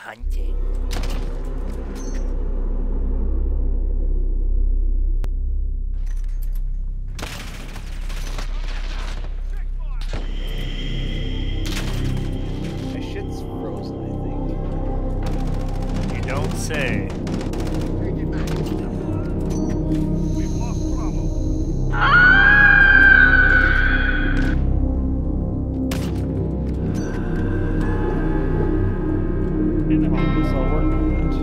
hunting. My shit's frozen, I think. You don't say. We've lost Bravo. I guess I'll work on that.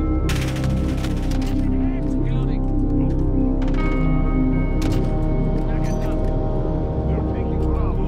We're taking Bravo.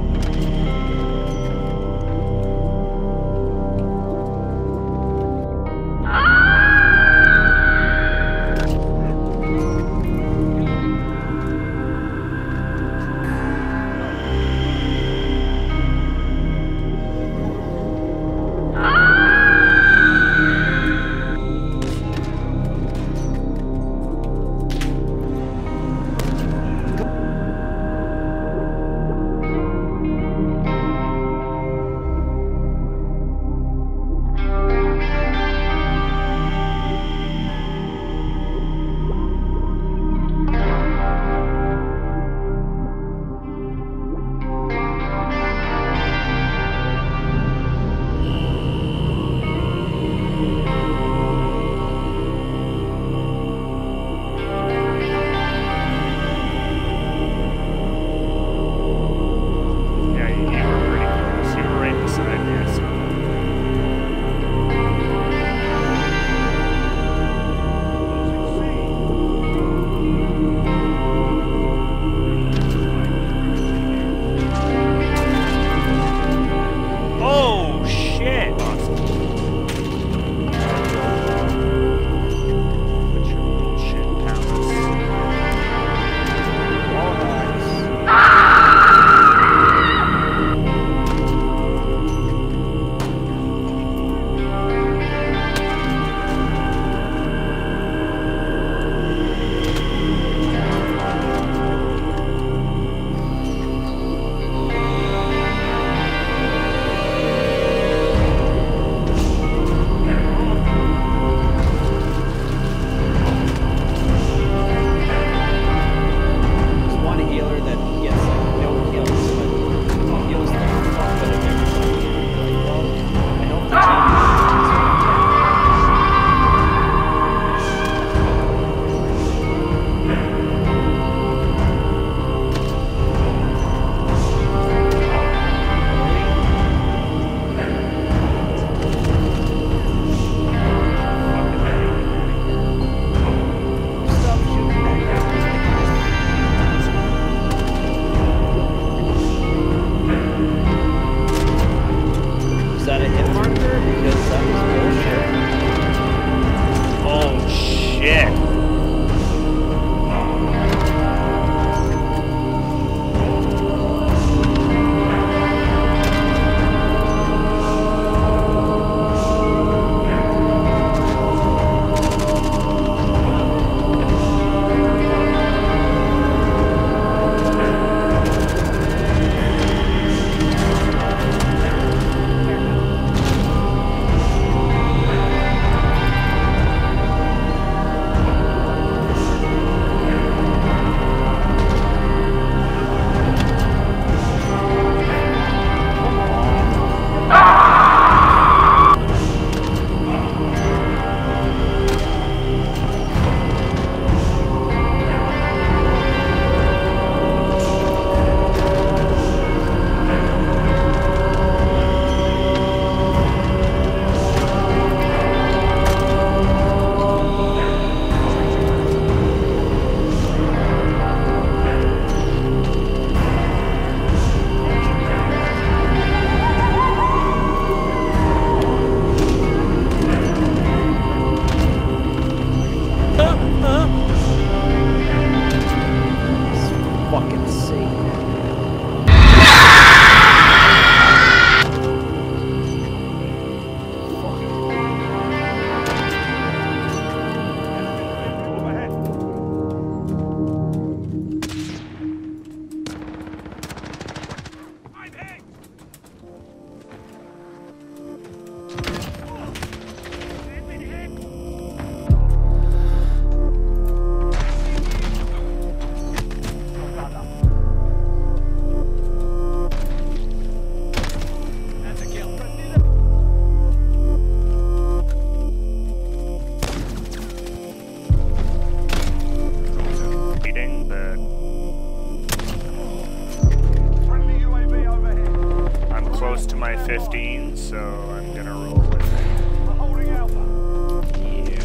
so I'm gonna roll with it. We're holding Alpha. Yeah.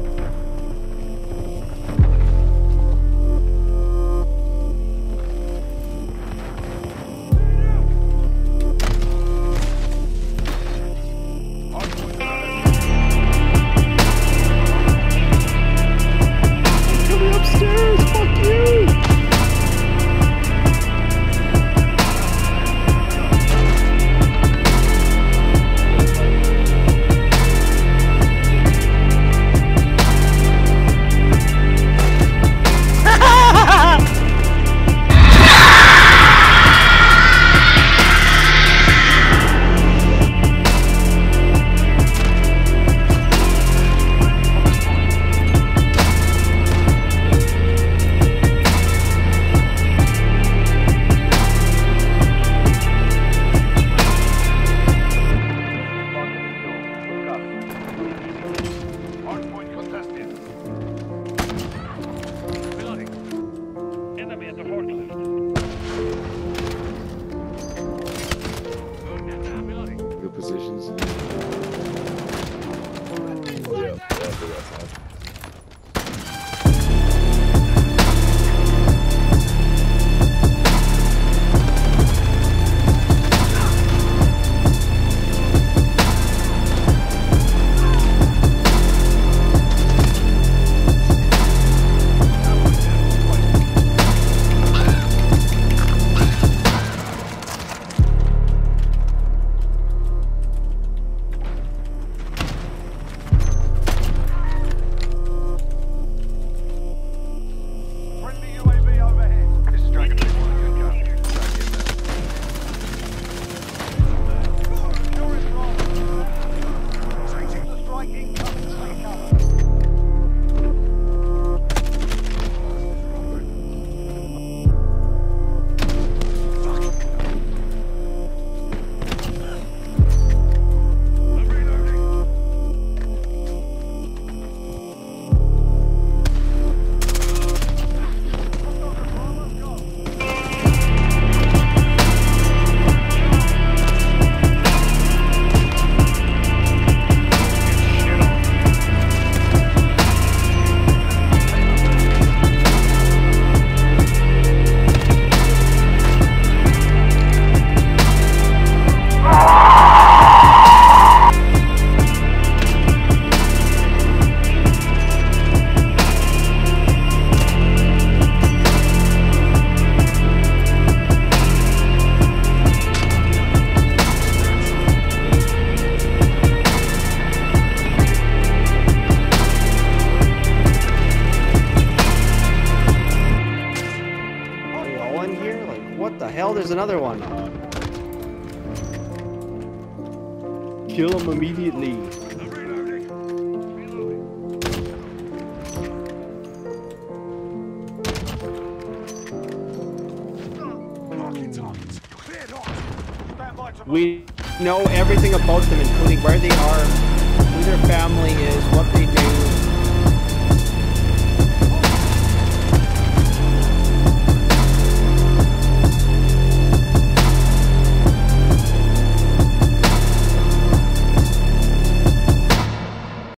Coming upstairs, fuck you! Hardpoint contested. Reloading. Enemy at the forklift. Reloading. Good positions. Friendly UAV overhead. This is Dragon 2-1. Good go. Try to get that. Secure is wrong. The strike incoming. Take cover. I'm reloading. Let's go. Are you all in here? Like, what the hell? There's another one. Kill him immediately. I'm reloading. Reloading. Marking targets. Cleared hot. Stand by to We know everything about them, including where they are, who their family